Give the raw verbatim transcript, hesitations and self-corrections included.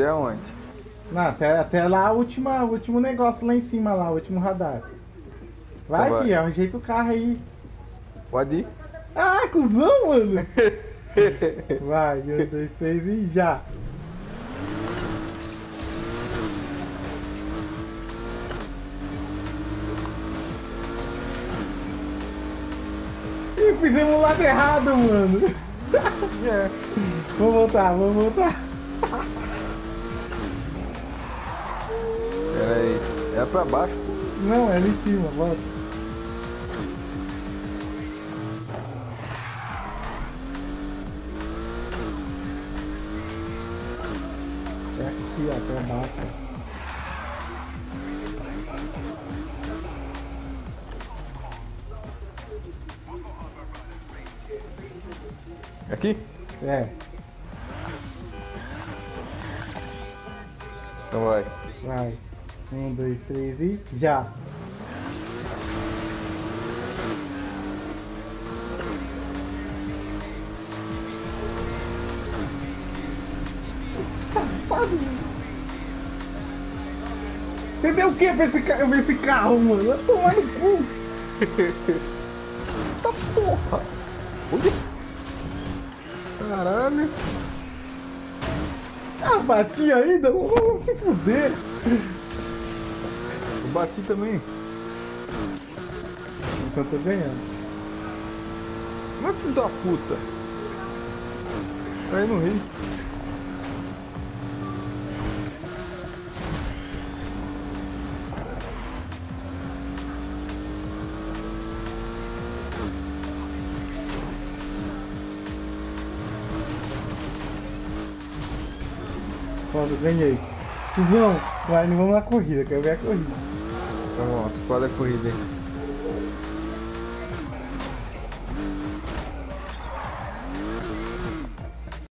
Até onde? Não, até, até lá o última, o último negócio lá em cima lá, o último radar. Vai Então vai. aqui, ó, ajeita o carro aí. Pode ir. Ah, cuzão, mano! Vai, um, dois, três e já! Ih, fizemos o lado errado, mano! É. Vamos voltar, vamos voltar! Pera aí. É pra baixo. Não, é ali em cima, volta! É aqui, ó, pra baixo. Aqui? É, Então vai. vai. Um, dois, três e já! Você deu o que pra esse, ca... pra esse carro, mano? Vai tomar no cu! Eita porra! Olha! Caralho! Ah, bati ainda? Vamos se fuder! Eu bati também. Então tô ganhando. Mas filho da puta! Aí no rio. Pronto, ganhei. Cusão, vai, não vamos na corrida, quero ver a corrida. Então, ó, esquadra a corrida aí.